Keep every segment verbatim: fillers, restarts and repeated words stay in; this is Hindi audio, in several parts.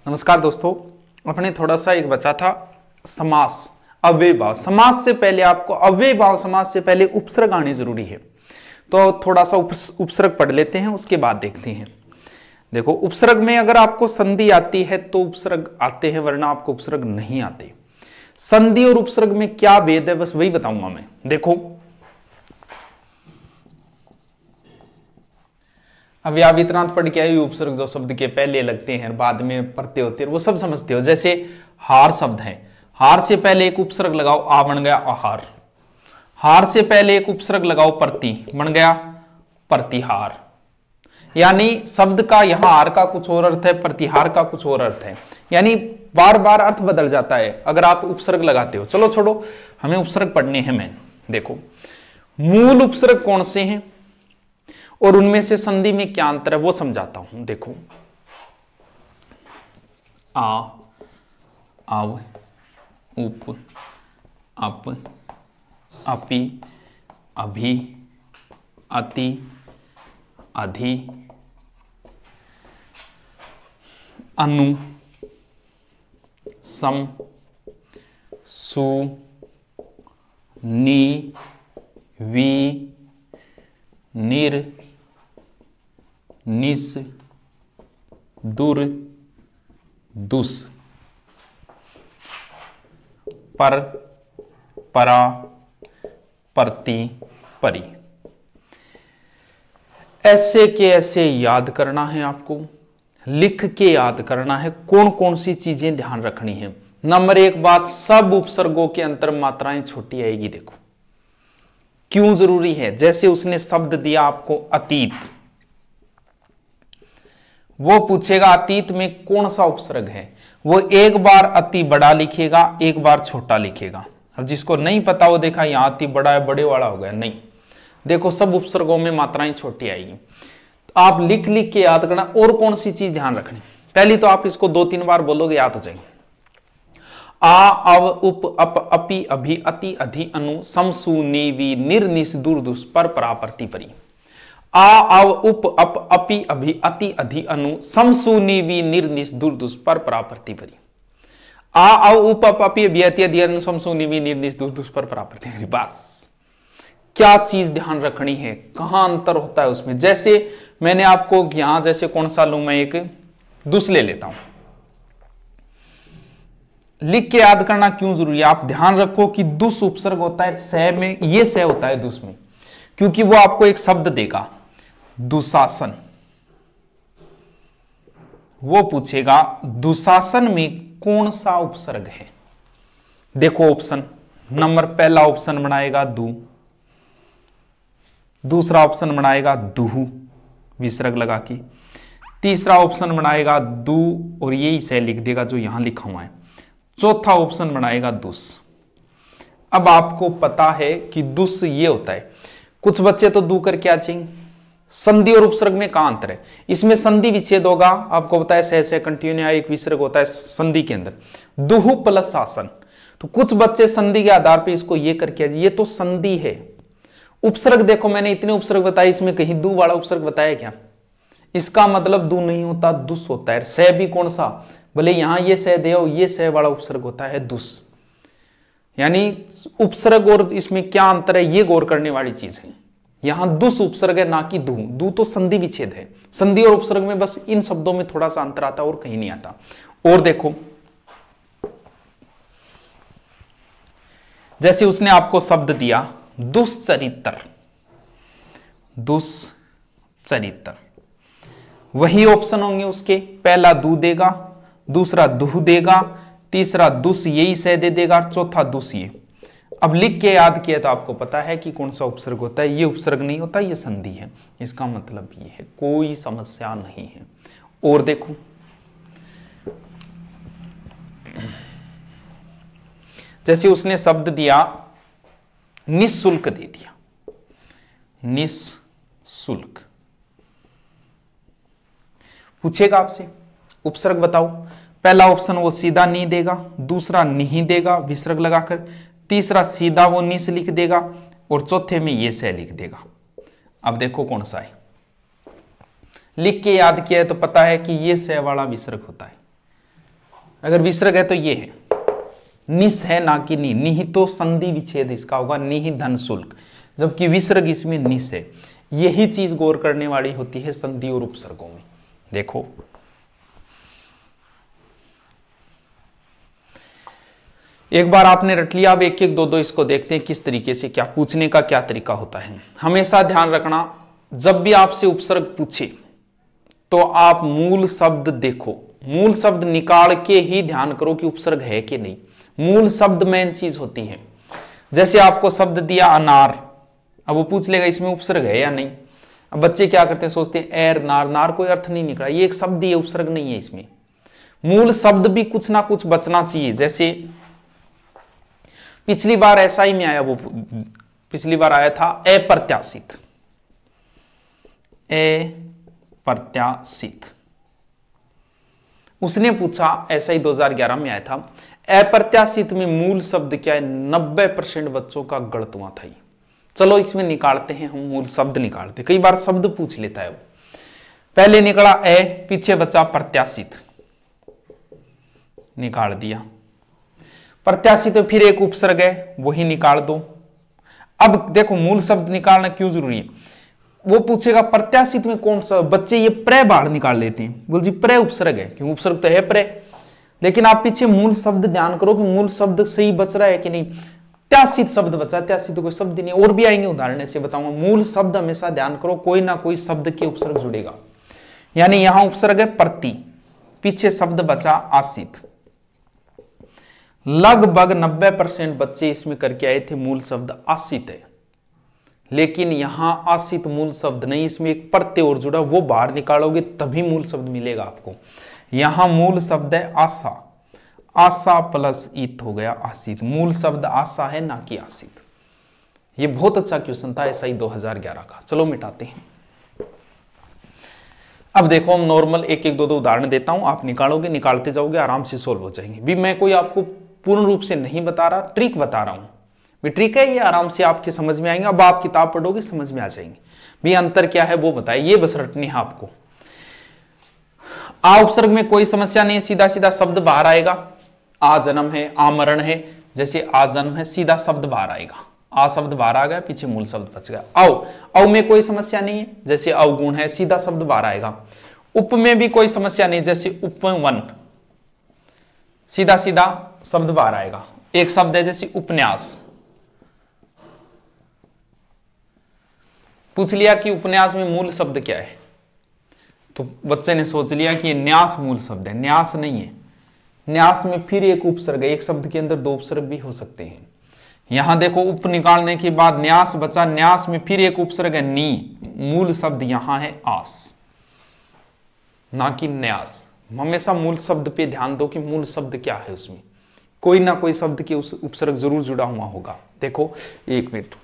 नमस्कार दोस्तों, अपने थोड़ा सा एक बचा था समास, अव्यय भाव। समास से पहले आपको अव्यय भाव समास से पहले उपसर्ग आने जरूरी है, तो थोड़ा सा उपसर्ग पढ़ लेते हैं, उसके बाद देखते हैं। देखो, उपसर्ग में अगर आपको संधि आती है तो उपसर्ग आते हैं, वरना आपको उपसर्ग नहीं आते। संधि और उपसर्ग में क्या भेद है, बस वही बताऊंगा मैं। देखो, अभी आप इतना पढ़ के आए, उपसर्ग जो शब्द के पहले लगते हैं बाद में प्रत्यय होते हैं, वो सब समझते हो। जैसे हार शब्द है, हार से पहले एक उपसर्ग लगाओ, आ बन गया आहार। हार से पहले एक उपसर्ग लगाओ, प्रति बन गया प्रतिहार। यानी शब्द का यहां हार का कुछ और अर्थ है, प्रतिहार का कुछ और अर्थ है, यानी बार बार अर्थ बदल जाता है अगर आप उपसर्ग लगाते हो। चलो छोड़ो, हमें उपसर्ग पढ़ने हैं। मैं देखो, मूल उपसर्ग कौन से हैं और उनमें से संधि में क्या अंतर है वो समझाता हूं। देखो, आ, आव, उप, अप, अपि, अभि, अति, अधि, अनु, सम, सु, नि, वि, निर, निस, दुर, दुस, पर, परा, प्रति, परि। ऐसे के ऐसे याद करना है आपको, लिख के याद करना है। कौन कौन सी चीजें ध्यान रखनी है। नंबर एक बात, सब उपसर्गों के अंतर मात्राएं छोटी आएगी। देखो क्यों जरूरी है। जैसे उसने शब्द दिया आपको अतीत, वो पूछेगा अतीत में कौन सा उपसर्ग है, वो एक बार अति बड़ा लिखेगा, एक बार छोटा लिखेगा। अब जिसको नहीं पता वो देखा यहां अति बड़ा है, बड़े वाला हो गया, नहीं। देखो, सब उपसर्गों में मात्राएं छोटी आएगी। तो आप लिख लिख के याद करना। और कौन सी चीज ध्यान रखनी, पहली तो आप इसको दो तीन बार बोलोगे, याद हो जाएगी। आ, अव, उप, अप, अपि, अभि, अति, अधि, अनु, सम, सु, नि, वि, निर, निस, दुर, दुस, पर, परा, प्रति, परि। आ, अव, उप, अप, अपि, अभि, अति, अधि, अनु, सम, सु, नि, वि, निर, निस, दुर, दुस, पर, परा, प्रति, परि। आ, अव, उप, अप, अपि, अभि, अति, अधि, अनु, सम, सु, नि, वि, निर, निस, दुर, दुस, पर, परा, प्रति, परि। बस क्या चीज ध्यान रखनी है, कहां अंतर होता है उसमें। जैसे मैंने आपको यहां, जैसे कौन सा लू, मैं एक दुस ले लेता हूं। लिख के याद करना क्यों जरूरी है। आप ध्यान रखो कि दुस उपसर्ग होता है सह में, ये सह होता है दुस में, क्योंकि वो आपको एक शब्द देगा दुशासन। वो पूछेगा दुशासन में कौन सा उपसर्ग है। देखो ऑप्शन, नंबर पहला ऑप्शन बनाएगा दु, दूसरा ऑप्शन बनाएगा दुहु विसर्ग लगा के, तीसरा ऑप्शन बनाएगा दु और यही सह लिख देगा जो यहां लिखा हुआ है, चौथा ऑप्शन बनाएगा दुस। अब आपको पता है कि दुस ये होता है। कुछ बच्चे तो दू करके आ जाएंगे। संधि और उपसर्ग में कहां अंतर है, इसमें संधि विच्छेद होगा, आपको बताया सह से कंटिन्यू एक विसर्ग होता है संधि के अंदर, दुहु प्लस शासन। तो कुछ बच्चे संधि के आधार पर इसको ये करके आ जाए, ये तो संधि है। उपसर्ग देखो, मैंने इतने उपसर्ग बताए, इसमें कहीं दू वाला उपसर्ग बताया क्या। इसका मतलब दू नहीं होता, दुस होता है। सह भी कौन सा, भले यहां ये सह दे, ये सह वाला उपसर्ग होता है दुस। यानी उपसर्ग और इसमें क्या अंतर है, ये गौर करने वाली चीज है। यहां दुस उपसर्ग है, ना कि दू। दू तो संधि विच्छेद है। संधि और उपसर्ग में बस इन शब्दों में थोड़ा सा अंतर आता है और कहीं नहीं आता। और देखो, जैसे उसने आपको शब्द दिया दुश्चरित्र, दुश्चरित्र, वही ऑप्शन होंगे उसके। पहला दू देगा, दूसरा दुह देगा, तीसरा दुस यही सह दे देगा, चौथा दुस ये। अब लिख के याद किया तो आपको पता है कि कौन सा उपसर्ग होता है। ये उपसर्ग नहीं होता, ये संधि है। इसका मतलब ये है, कोई समस्या नहीं है। और देखो, जैसे उसने शब्द दिया निःशुल्क दे दिया, निःशुल्क, पूछेगा आपसे उपसर्ग बताओ। पहला ऑप्शन वो सीधा नी देगा, दूसरा नहीं देगा विसर्ग लगाकर, तीसरा सीधा वो नी से लिख देगा और चौथे में ये से लिख देगा। अब देखो कौन सा है, लिख के याद किया है तो पता है कि ये से वाला विसर्ग होता है। अगर विसर्ग है तो ये है, निस है ना कि नी, निहि तो संधि विच्छेद इसका होगा, निहि धन शुल्क, जबकि विसर्ग इसमें निस है। यही चीज गौर करने वाली होती है संधि और उपसर्गों में। देखो एक बार आपने रट लिया, अब एक एक दो दो इसको देखते हैं किस तरीके से, क्या पूछने का क्या तरीका होता है। हमेशा ध्यान रखना, जब भी आपसे उपसर्ग पूछे तो आप मूल शब्द देखो, मूल शब्द निकाल के ही ध्यान करो कि उपसर्ग है कि नहीं। मूल शब्द मेन चीज होती है। जैसे आपको शब्द दिया अनार, अब वो पूछ लेगा इसमें उपसर्ग है या नहीं। अब बच्चे क्या करते हैं, सोचते हैं एर नार, नार कोई अर्थ नहीं निकला, ये एक शब्द ही है, उपसर्ग नहीं है इसमें। मूल शब्द भी कुछ ना कुछ बचना चाहिए। जैसे पिछली बार ऐसा ही में आया, वो पिछली बार आया था अप्रत्याशित, अप्रत्याशित उसने पूछा, ऐसा ही दो हज़ार ग्यारह में आया था। अप्रत्याशित में मूल शब्द क्या है, नब्बे परसेंट बच्चों का गलत हुआ था। चलो इसमें निकालते हैं हम, मूल शब्द निकालते, कई बार शब्द पूछ लेता है वो। पहले निकला ए, पीछे बचा प्रत्याशित, निकाल दिया। प्रत्याशित तो फिर एक उपसर्ग है, वही निकाल दो। अब देखो मूल शब्द निकालना क्यों जरूरी है, वो पूछेगा प्रत्याशित में कौन सा, बच्चे ये प्रे बाहर निकाल लेते हैं, बोल जी प्रे उपसर्ग है, क्यों उपसर्ग तो है प्रे। लेकिन आप पीछे मूल शब्द ध्यान करो कि मूल शब्द सही बच रहा है कि नहीं। त्यासित शब्द बचा, त्यासित तो कोई शब्द नहीं, और भी आएंगे उदाहरण ऐसे बताऊंगा। मूल शब्द हमेशा ध्यान करो, कोई ना कोई शब्द के उपसर्ग जुड़ेगा। यानी यहां उपसर्ग है प्रति, पीछे शब्द बचा आसित। लगभग नब्बे परसेंट बच्चे इसमें करके आए थे मूल शब्द आसित है, लेकिन यहां आसित मूल शब्द नहीं, इसमें एक प्रत्यय और जुड़ा, वो बाहर निकालोगे तभी मूल शब्द मिलेगा आपको। यहां मूल शब्द है आशा, आशा प्लस इत हो गया आसित। मूल शब्द आशा है ना कि आसित। ये बहुत अच्छा क्वेश्चन था, ऐसा ही दो हज़ार ग्यारह का। चलो मिटाते हैं। अब देखो हम नॉर्मल एक एक दो दो उदाहरण देता हूं, आप निकालोगे, निकालते जाओगे, आराम से सोल्व हो जाएंगे। भी मैं कोई आपको पूर्ण रूप से नहीं बता रहा, ट्रिक बता रहा हूं। भी ट्रिक है ये, आराम से आपके समझ में आएंगे। अब आप किताब पढ़ोगे समझ में आ जाएंगे भी अंतर क्या है वो बताए, ये बस रटनी है आपको। आ उपसर्ग में कोई समस्या नहीं, सीधा सीधा शब्द बाहर आएगा। आ जन्म है, आ मरण है, जैसे आ जन्म है सीधा शब्द बाहर आएगा। आ शब्द बाहर आ गया, पीछे मूल शब्द बच गया। औ औ में कोई समस्या नहीं है, जैसे अवगुण है सीधा शब्द बाहर आएगा। उप में भी कोई समस्या नहीं, जैसे उपवन, सीधा सीधा शब्द बाहर आएगा। एक शब्द है जैसे उपन्यास, पूछ लिया कि उपन्यास में मूल शब्द क्या है, तो बच्चे ने सोच लिया कि ये न्यास मूल शब्द है। न्यास नहीं है, न्यास में फिर एक उपसर्ग है, एक शब्द के अंदर दो उपसर्ग भी हो सकते हैं। यहां देखो उप निकालने के बाद न्यास बचा, न्यास में फिर एक उपसर्ग है नी, मूल शब्द यहां है आस ना कि न्यास। हमेशा मूल शब्द पे ध्यान दो कि मूल शब्द क्या है, उसमें कोई ना कोई शब्द के उस उपसर्ग जरूर जुड़ा हुआ होगा। देखो एक मिनट,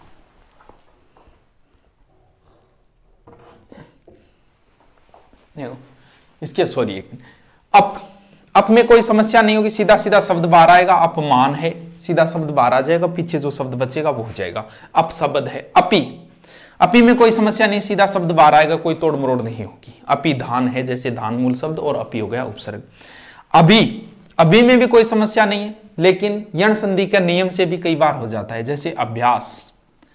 इसके सॉरी एक मिनट, अप अप में कोई समस्या नहीं होगी, सीधा सीधा शब्द बाहर आएगा। अपमान है, सीधा शब्द बाहर आ जाएगा, पीछे जो शब्द बचेगा वो हो जाएगा। अप शब्द है। अपी, अपी में कोई समस्या नहीं, सीधा शब्द बाहर आएगा, कोई तोड़ मरोड़ नहीं होगी। अपी धान है, जैसे धान मूल शब्द और अपी हो गया उपसर्ग। अभी, अभी में भी कोई समस्या नहीं है, लेकिन यण संधि का नियम से भी कई बार हो जाता है, जैसे अभ्यास।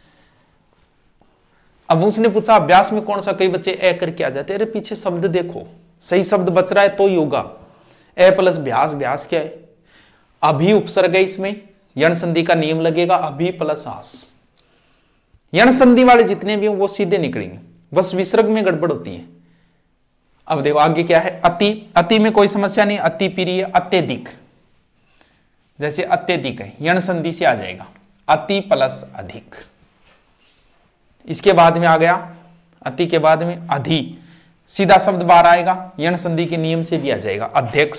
अब उसने पूछा अभ्यास में कौन सा, कई बच्चे ए करके आ जाते, अरे पीछे शब्द देखो, सही शब्द बच रहा है तो ही होगा। ए प्लस ब्यास, ब्यास क्या है, अभी उपसर्ग है, इसमें यण संधि का नियम लगेगा, अभी प्लस आस। यण संधि वाले जितने भी हैं वो सीधे निकलेंगे, बस विसर्ग में गड़बड़ होती है। अब देखो आगे क्या है, अति, अति में कोई समस्या नहीं, अति प्रिय, अत्यधिक, जैसे अत्यधिक है, यण संधि से आ जाएगा, अति प्लस अधिक। इसके बाद में आ गया, अति के बाद में अधि, सीधा शब्द बाहर आएगा, यण संधि के नियम से भी आ जाएगा, अध्यक्ष,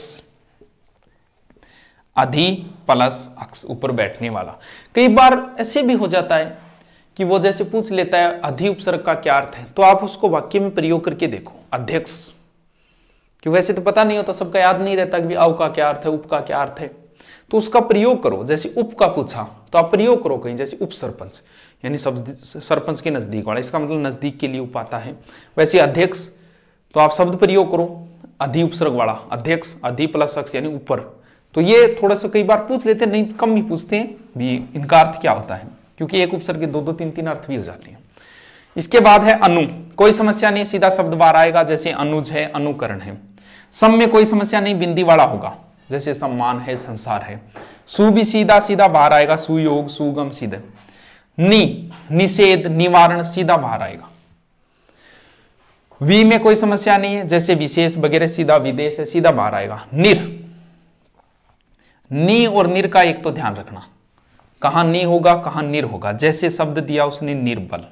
अधि प्लस अक्ष, ऊपर बैठने वाला। कई बार ऐसे भी हो जाता है कि वो जैसे पूछ लेता है अधि उपसर्ग का क्या अर्थ है, तो आप उसको वाक्य में प्रयोग करके देखो, अध्यक्ष, कि वैसे तो पता नहीं होता, सबका याद नहीं रहता कि अव का क्या अर्थ है, उप का क्या अर्थ है, तो उसका प्रयोग करो। जैसे उप का पूछा तो आप प्रयोग करो कहीं, जैसे उप सरपंच, यानी सरपंच के नजदीक वाला, इसका मतलब नजदीक के लिए उप आता है। वैसे अध्यक्ष तो आप शब्द प्रयोग करो, अधि उपसर्ग वाला, अध्यक्ष, अधि प्लस अक्ष यानी ऊपर, तो ये थोड़ा सा कई बार पूछ लेते हैं, नहीं कम ही पूछते हैं भी इनका अर्थ क्या होता है, क्योंकि एक उपसर्ग के दो दो तीन तीन अर्थ भी हो जाते हैं। इसके बाद है अनु, कोई समस्या नहीं, सीधा शब्द बाहर आएगा, जैसे अनुज है, अनुकरण है। सम में कोई समस्या नहीं, बिंदी वाला होगा, जैसे सम्मान है, संसार है। सु भी सीधा सीधा बाहर आएगा, सुयोग, सुगम, सीधे। नि, निषेध, निवारण, सीधा बाहर आएगा। वी में कोई समस्या नहीं है, जैसे विशेष वगैरह, सीधा विदेश है, सीधा बाहर आएगा। निर, नि और निर का एक तो ध्यान रखना, कहां नि होगा कहां निर होगा। जैसे शब्द दिया उसने निर्बल,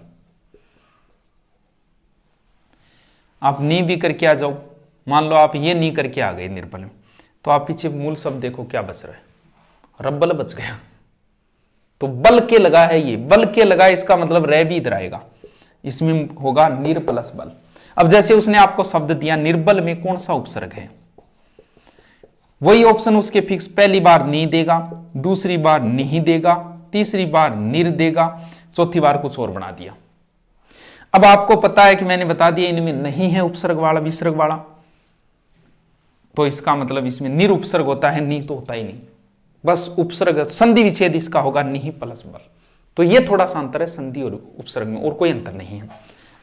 आप नी भी करके आ जाओ, मान लो आप ये नी करके आ गए निर्बल में, तो आप पीछे मूल शब्द देखो क्या बच रहा है, रब्बल बच गया। तो बल के लगा है, ये बल के लगा, इसका मतलब रह भी इधर आएगा, इसमें होगा निर प्लस बल। अब जैसे उसने आपको शब्द दिया निर्बल में कौन सा उपसर्ग है, वही ऑप्शन उसके फिक्स, पहली बार नी देगा, दूसरी बार नहीं देगा, तीसरी बार निर देगा, चौथी बार कुछ और बना दिया। अब आपको पता है कि मैंने बता दिया इनमें नहीं है उपसर्ग वाला विसर्ग वाला, तो इसका मतलब इसमें निर उपसर्ग होता है, नी तो होता ही नहीं, बस उपसर्ग संधि विच्छेद इसका होगा निहि प्लस बल। तो ये थोड़ा सा अंतर है संधि और उपसर्ग में, और कोई अंतर नहीं है।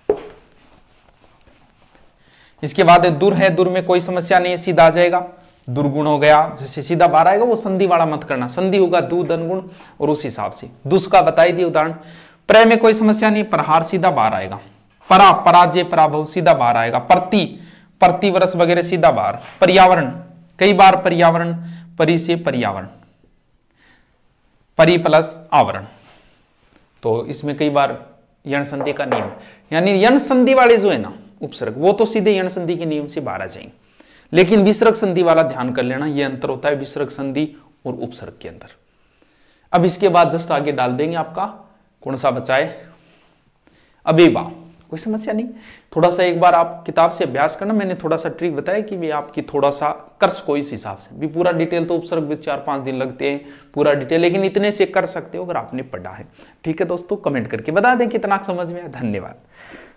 इसके बाद दुर है, दुर में कोई समस्या नहीं है, सीधा आ जाएगा, दुर्गुण हो गया, जैसे सीधा बाहर आएगा, वो संधि वाला मत करना, संधि होगा दु दनगुण और उस हिसाब से। दुस का बताई दिए उदाहरण। प्र में कोई समस्या नहीं, प्रहार सीधा बाहर आएगा। परा, पराजय, पराभव सीधा बाहर आएगा। प्रति, प्रतिवर्ष वगैरह सीधा बाहर। पर्यावरण, कई बार पर्यावरण, परि से पर्यावरण, परि प्लस आवरण, तो इसमें कई बार यण संधि का नियम, यानी यण संधि वाले जो है ना उपसर्ग, वो तो सीधे यण संधि के नियम से बाहर आ जाएंगे, लेकिन विसर्ग संधि वाला ध्यान कर लेना, ये अंतर होता है विसर्ग संधि और उपसर्ग के अंदर। अब इसके बाद जस्ट आगे डाल देंगे आपका कौन सा बचा है, अबेबा, कोई समस्या नहीं। थोड़ा सा एक बार आप किताब से अभ्यास करना, मैंने थोड़ा सा ट्रिक बताया कि भी आपकी थोड़ा सा कर सको इस हिसाब से भी। पूरा डिटेल तो उपसर्ग भी चार पांच दिन लगते हैं पूरा डिटेल, लेकिन इतने से कर सकते हो अगर आपने पढ़ा है। ठीक है दोस्तों, कमेंट करके बता दें कितना समझ में आया। धन्यवाद।